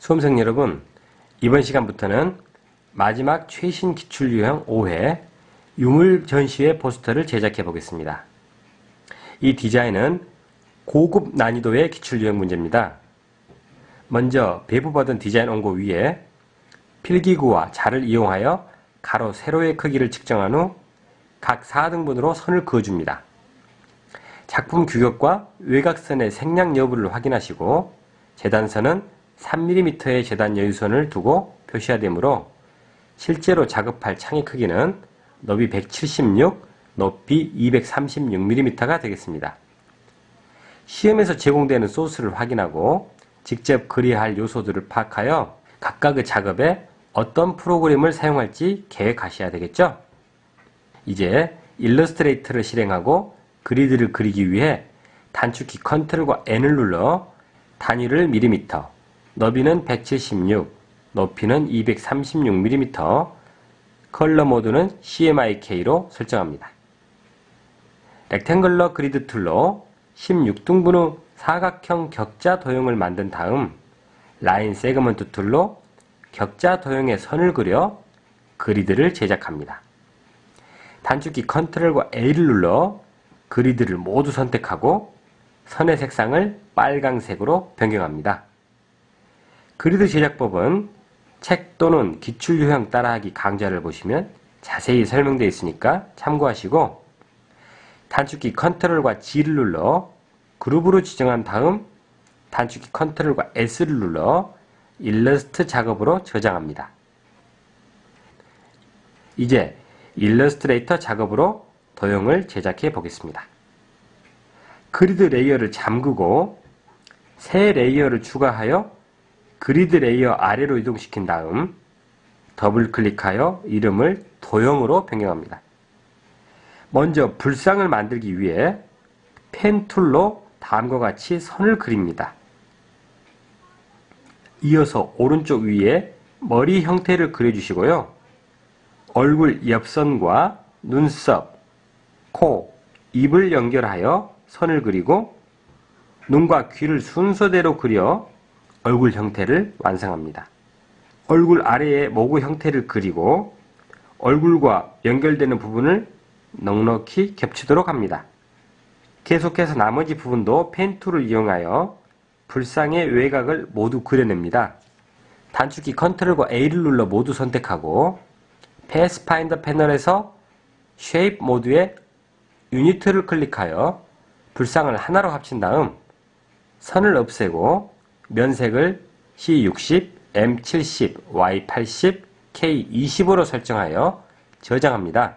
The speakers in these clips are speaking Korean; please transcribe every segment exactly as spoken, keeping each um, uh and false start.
수험생 여러분, 이번 시간부터는 마지막 최신 기출유형 오 회 유물 전시회 포스터를 제작해 보겠습니다. 이 디자인은 고급 난이도의 기출유형 문제입니다. 먼저 배부받은 디자인 원고 위에 필기구와 자를 이용하여 가로, 세로의 크기를 측정한 후 각 사 등분으로 선을 그어줍니다. 작품 규격과 외곽선의 생략 여부를 확인하시고 재단선은 삼 밀리미터의 재단 여유선을 두고 표시해야 되므로 실제로 작업할 창의 크기는 너비 백칠십육, 높이 이백삼십육 밀리미터가 되겠습니다. 시험에서 제공되는 소스를 확인하고 직접 그려야 할 요소들을 파악하여 각각의 작업에 어떤 프로그램을 사용할지 계획하셔야 되겠죠? 이제 일러스트레이터를 실행하고 그리드를 그리기 위해 단축키 컨트롤과 N을 눌러 단위를 밀리미터, 너비는 백칠십육, 높이는 이백삼십육 밀리미터, 컬러 모드는 씨엠와이케이로 설정합니다. 렉탱글러 그리드 툴로 십육 등분의 사각형 격자 도형을 만든 다음 라인 세그먼트 툴로 격자 도형의 선을 그려 그리드를 제작합니다. 단축키 컨트롤과 A를 눌러 그리드를 모두 선택하고 선의 색상을 빨강색으로 변경합니다. 그리드 제작법은 책 또는 기출유형 따라하기 강좌를 보시면 자세히 설명되어 있으니까 참고하시고 단축키 컨트롤과 G를 눌러 그룹으로 지정한 다음 단축키 컨트롤과 S를 눌러 일러스트 작업으로 저장합니다. 이제 일러스트레이터 작업으로 도형을 제작해 보겠습니다. 그리드 레이어를 잠그고 새 레이어를 추가하여 그리드 레이어 아래로 이동시킨 다음 더블 클릭하여 이름을 도형으로 변경합니다. 먼저 불상을 만들기 위해 펜 툴로 다음과 같이 선을 그립니다. 이어서 오른쪽 위에 머리 형태를 그려주시고요. 얼굴 옆선과 눈썹, 코, 입을 연결하여 선을 그리고 눈과 귀를 순서대로 그려 얼굴 형태를 완성합니다. 얼굴 아래에 모구 형태를 그리고 얼굴과 연결되는 부분을 넉넉히 겹치도록 합니다. 계속해서 나머지 부분도 펜 툴을 이용하여 불상의 외곽을 모두 그려냅니다. 단축키 컨트롤과 A를 눌러 모두 선택하고 패스파인더 패널에서 쉐입 모드에 유니트를 클릭하여 불상을 하나로 합친 다음 선을 없애고 면색을 씨 육십, 엠 칠십, 와이 팔십, 케이 이십오로 설정하여 저장합니다.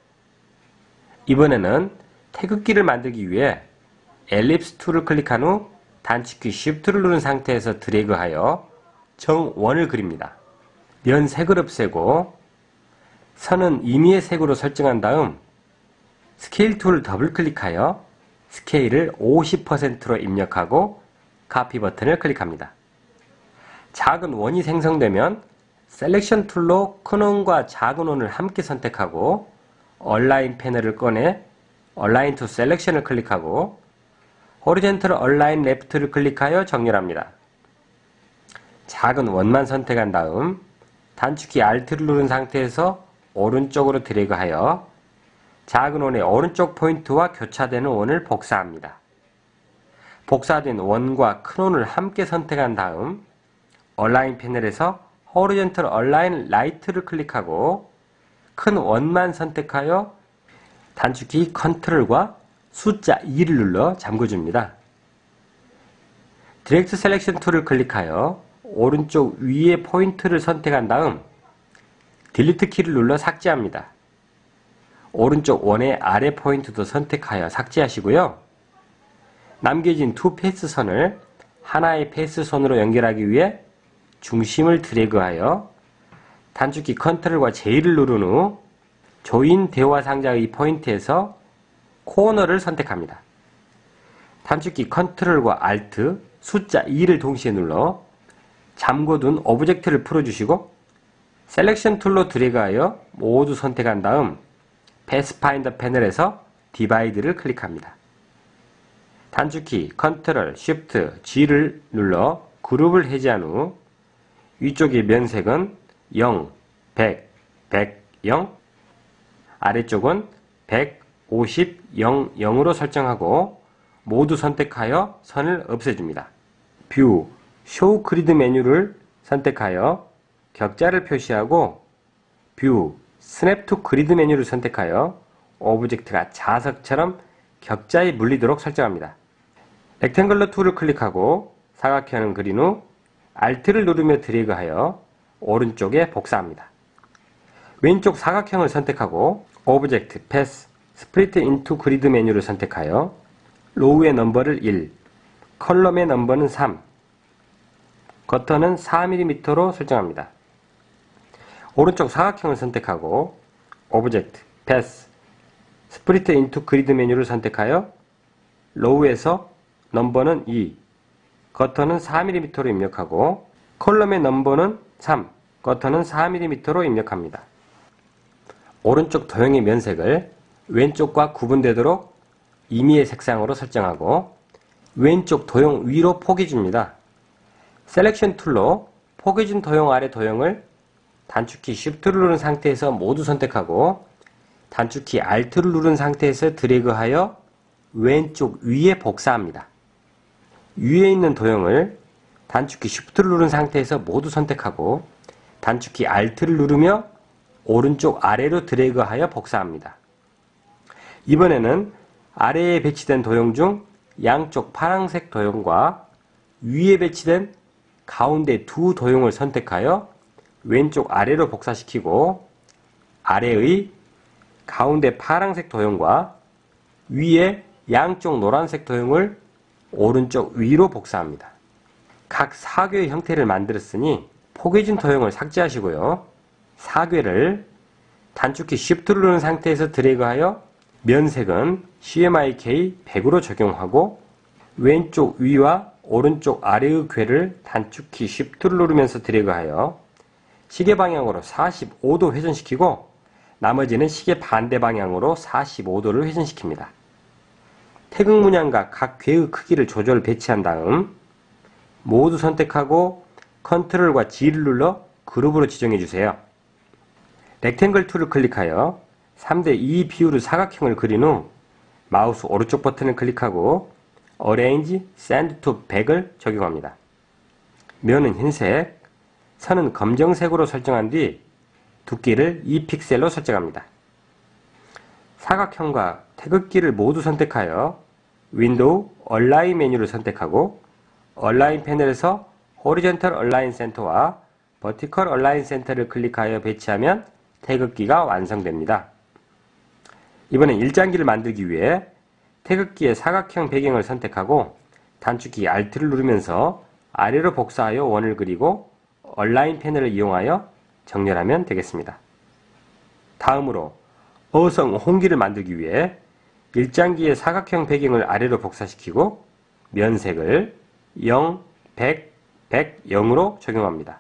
이번에는 태극기를 만들기 위해 엘립스 툴을 클릭한 후 단축키 쉬프트를 누른 상태에서 드래그하여 정원을 그립니다. 면색을 없애고 선은 임의의 색으로 설정한 다음 스케일 툴을 더블 클릭하여 스케일을 오십 퍼센트로 입력하고 카피 버튼을 클릭합니다. 작은 원이 생성되면 셀렉션 툴로 큰 원과 작은 원을 함께 선택하고 얼라인 패널을 꺼내 얼라인 투 셀렉션을 클릭하고 호리젠털 얼라인 레프트를 클릭하여 정렬합니다. 작은 원만 선택한 다음 단축키 알트를 누른 상태에서 오른쪽으로 드래그하여 작은 원의 오른쪽 포인트와 교차되는 원을 복사합니다. 복사된 원과 큰 원을 함께 선택한 다음 얼라인 패널에서 호리젠털 얼라인 라이트를 클릭하고 큰 원만 선택하여 단축키 컨트롤과 숫자 이를 눌러 잠궈줍니다. 디렉트 셀렉션 툴을 클릭하여 오른쪽 위의 포인트를 선택한 다음 딜리트 키를 눌러 삭제합니다. 오른쪽 원의 아래 포인트도 선택하여 삭제하시고요. 남겨진 두 패스선을 하나의 패스선으로 연결하기 위해 중심을 드래그하여 단축키 컨트롤과 J를 누른 후 조인 대화 상자의 포인트에서 코너를 선택합니다. 단축키 컨트롤과 알트, 숫자 이를 동시에 눌러 잠궈둔 오브젝트를 풀어주시고 셀렉션 툴로 드래그하여 모두 선택한 다음 패스파인더 패널에서 디바이드를 클릭합니다. 단축키 컨트롤 쉬프트 G를 눌러 그룹을 해제한 후 위쪽의 면색은 영, 백, 백, 영, 아래쪽은 백, 오십, 영, 영으로 설정하고 모두 선택하여 선을 없애줍니다. 뷰, 쇼 그리드 메뉴를 선택하여 격자를 표시하고 뷰, 스냅 투 그리드 메뉴를 선택하여 오브젝트가 자석처럼 격자에 물리도록 설정합니다. 렉탱글러 툴을 클릭하고 사각형을 그린 후 Alt를 누르며 드래그하여 오른쪽에 복사합니다. 왼쪽 사각형을 선택하고 오브젝트, 패스, 스플리트 인투 그리드 메뉴를 선택하여 로우의 넘버를 일, 컬럼의 넘버는 삼, 거터는 사 밀리미터로 설정합니다. 오른쪽 사각형을 선택하고 오브젝트, 패스, 스플리트 인투 그리드 메뉴를 선택하여 로우에서 넘버는 이, 거터는 사 밀리미터로 입력하고 컬럼의 넘버는 삼, 거터는 사 밀리미터로 입력합니다. 오른쪽 도형의 면색을 왼쪽과 구분되도록 임의의 색상으로 설정하고 왼쪽 도형 위로 포개 줍니다. 셀렉션 툴로 포개 준 도형 아래 도형을 단축키 Shift를 누른 상태에서 모두 선택하고 단축키 Alt를 누른 상태에서 드래그하여 왼쪽 위에 복사합니다. 위에 있는 도형을 단축키 Shift를 누른 상태에서 모두 선택하고 단축키 Alt를 누르며 오른쪽 아래로 드래그하여 복사합니다. 이번에는 아래에 배치된 도형 중 양쪽 파란색 도형과 위에 배치된 가운데 두 도형을 선택하여 왼쪽 아래로 복사시키고 아래의 가운데 파란색 도형과 위에 양쪽 노란색 도형을 오른쪽 위로 복사합니다. 각 사궤의 형태를 만들었으니 포개진 도형을 삭제하시고요. 사궤를 단축키 Shift를 누른 상태에서 드래그하여 면색은 씨엠와이케이 백으로 적용하고 왼쪽 위와 오른쪽 아래의 궤를 단축키 Shift를 누르면서 드래그하여 시계 방향으로 사십오 도 회전시키고 나머지는 시계 반대 방향으로 사십오 도를 회전시킵니다. 태극 문양과 각 궤의 크기를 조절 배치한 다음 모두 선택하고 컨트롤과 G를 눌러 그룹으로 지정해 주세요. 렉탱글 툴을 클릭하여 삼 대 이 비율의 사각형을 그린 후 마우스 오른쪽 버튼을 클릭하고 Arrange Send to 백을 적용합니다. 면은 흰색, 선은 검정색으로 설정한 뒤 두께를 이 픽셀로 설정합니다. 사각형과 태극기를 모두 선택하여 윈도우 얼라인 메뉴를 선택하고 얼라인 패널에서 Horizontal Align Center와 Vertical Align Center를 클릭하여 배치하면 태극기가 완성됩니다. 이번엔 일장기를 만들기 위해 태극기의 사각형 배경을 선택하고 단축키 Alt를 누르면서 아래로 복사하여 원을 그리고 얼라인 패널을 이용하여 정렬하면 되겠습니다. 다음으로 어성 홍기를 만들기 위해 일장기의 사각형 배경을 아래로 복사시키고 면색을 영, 백, 백, 영으로 적용합니다.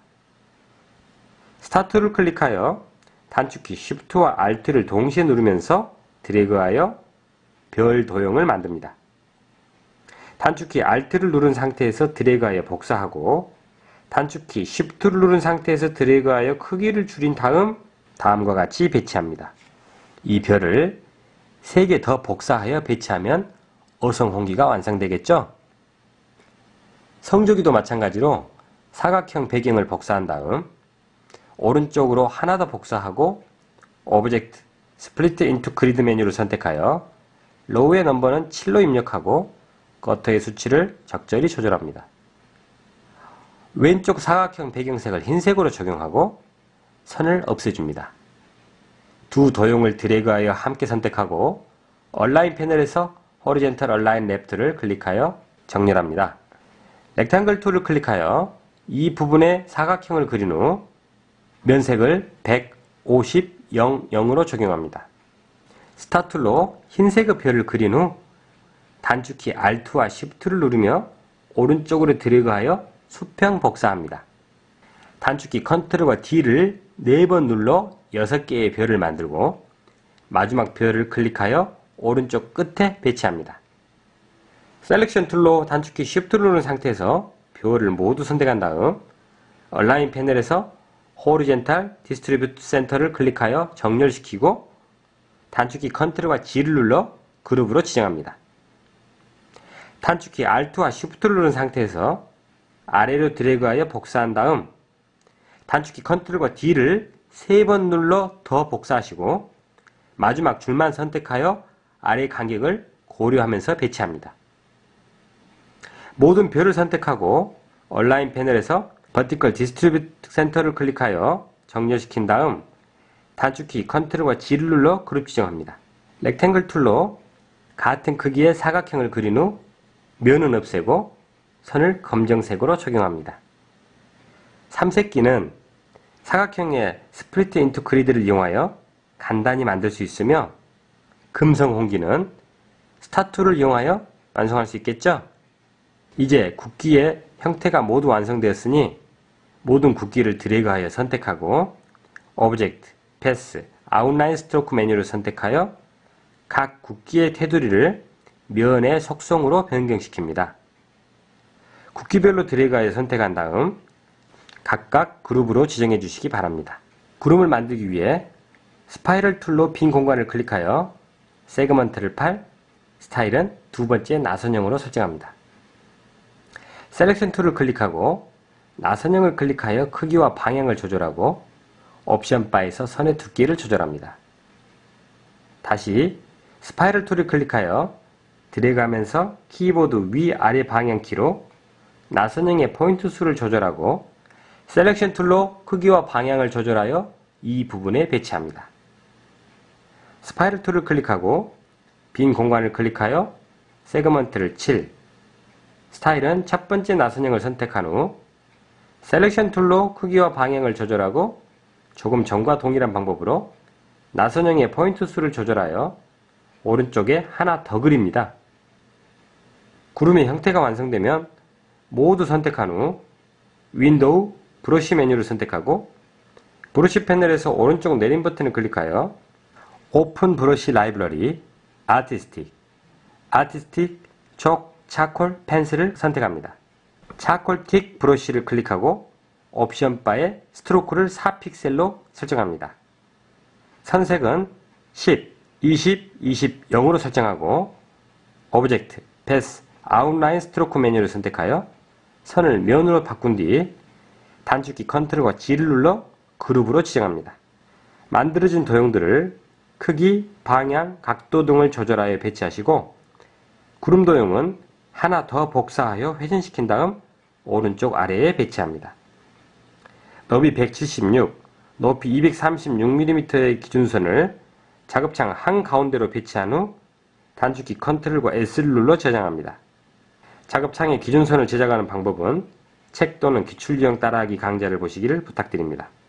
스타트를 클릭하여 단축키 Shift와 Alt를 동시에 누르면서 드래그하여 별 도형을 만듭니다. 단축키 Alt를 누른 상태에서 드래그하여 복사하고 단축키 Shift를 누른 상태에서 드래그하여 크기를 줄인 다음 다음과 같이 배치합니다. 이 별을 세 개 더 복사하여 배치하면 어성홍기가 완성되겠죠? 성조기도 마찬가지로 사각형 배경을 복사한 다음 오른쪽으로 하나 더 복사하고 오브젝트, 스플리트 인투 그리드 메뉴를 선택하여 로우의 넘버는 칠로 입력하고 거터의 수치를 적절히 조절합니다. 왼쪽 사각형 배경색을 흰색으로 적용하고 선을 없애줍니다. 두 도형을 드래그하여 함께 선택하고 얼라인 패널에서 Horizontal Align Left를 클릭하여 정렬합니다. 렉탱글 툴을 클릭하여 이 부분에 사각형을 그린 후 면색을 백, 오십, 영, 영으로 적용합니다. 스타 툴로 흰색의 별을 그린 후 단축키 Alt와 Shift를 누르며 오른쪽으로 드래그하여 수평 복사합니다. 단축키 컨트롤과 D를 네 번 눌러 여섯 개의 별을 만들고 마지막 별을 클릭하여 오른쪽 끝에 배치합니다. 셀렉션 툴로 단축키 Shift를 누른 상태에서 별을 모두 선택한 다음 얼라인 패널에서 호리젠탈 디스트리뷰트 센터를 클릭하여 정렬시키고 단축키 컨트롤과 G를 눌러 그룹으로 지정합니다. 단축키 알트와 쉬프트를 누른 상태에서 아래로 드래그하여 복사한 다음 단축키 컨트롤과 D를 세 번 눌러 더 복사하시고 마지막 줄만 선택하여 아래 간격을 고려하면서 배치합니다. 모든 별을 선택하고 얼라인 패널에서 버티컬 디스트리뷰트 센터를 클릭하여 정렬시킨 다음 단축키 컨트롤과 G를 눌러 그룹 지정합니다. 렉탱글 툴로 같은 크기의 사각형을 그린 후 면은 없애고 선을 검정색으로 적용합니다. 삼색기는 사각형의 스플리트 인투 그리드를 이용하여 간단히 만들 수 있으며 금성 홍기는 스타 툴을 이용하여 완성할 수 있겠죠? 이제 국기의 형태가 모두 완성되었으니 모든 국기를 드래그하여 선택하고 오브젝트, 패스, 아웃라인 스트로크 메뉴를 선택하여 각 국기의 테두리를 면의 속성으로 변경시킵니다. 국기별로 드래그하여 선택한 다음 각각 그룹으로 지정해 주시기 바랍니다. 그룹을 만들기 위해 스파이럴 툴로 빈 공간을 클릭하여 세그먼트를 팔, 스타일은 두 번째 나선형으로 설정합니다. 셀렉션 툴을 클릭하고 나선형을 클릭하여 크기와 방향을 조절하고 옵션 바에서 선의 두께를 조절합니다. 다시 스파이럴 툴을 클릭하여 드래그하면서 키보드 위아래 방향키로 나선형의 포인트 수를 조절하고 셀렉션 툴로 크기와 방향을 조절하여 이 부분에 배치합니다. 스파이럴 툴을 클릭하고 빈 공간을 클릭하여 세그먼트를 칠, 스타일은 첫 번째 나선형을 선택한 후 셀렉션 툴로 크기와 방향을 조절하고 조금 전과 동일한 방법으로 나선형의 포인트 수를 조절하여 오른쪽에 하나 더 그립니다. 구름의 형태가 완성되면 모두 선택한 후 윈도우, 브러쉬 메뉴를 선택하고 브러쉬 패널에서 오른쪽 내림 버튼을 클릭하여 오픈 브러쉬 라이브러리, 아티스틱, 아티스틱 촉 차콜 펜슬을 선택합니다. 차콜 틱 브러쉬를 클릭하고 옵션 바에 스트로크를 사 픽셀로 설정합니다. 선색은 십, 이십, 이십, 영으로 설정하고 오브젝트, 패스, 아웃라인 스트로크 메뉴를 선택하여 선을 면으로 바꾼 뒤 단축키 컨트롤과 G를 눌러 그룹으로 지정합니다. 만들어진 도형들을 크기, 방향, 각도 등을 조절하여 배치하시고 구름 도형은 하나 더 복사하여 회전시킨 다음 오른쪽 아래에 배치합니다. 너비 백칠십육, 높이 이백삼십육 밀리미터의 기준선을 작업창 한가운데로 배치한 후 단축키 컨트롤과 S를 눌러 저장합니다. 작업창에 기준선을 제작하는 방법은 책 또는 기출유형 따라하기 강좌를 보시기를 부탁드립니다.